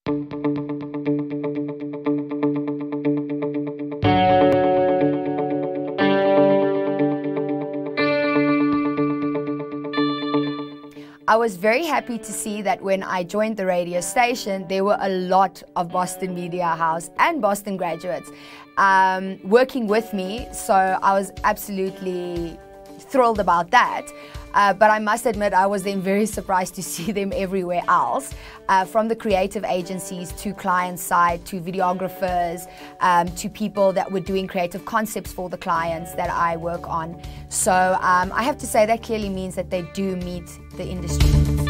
I was very happy to see that when I joined the radio station, there were a lot of Boston Media House and Boston graduates working with me, so I was absolutely thrilled about that. But I must admit, I was then very surprised to see them everywhere else, from the creative agencies to client side to videographers to people that were doing creative concepts for the clients that I work on. So I have to say that clearly means that they do meet the industry.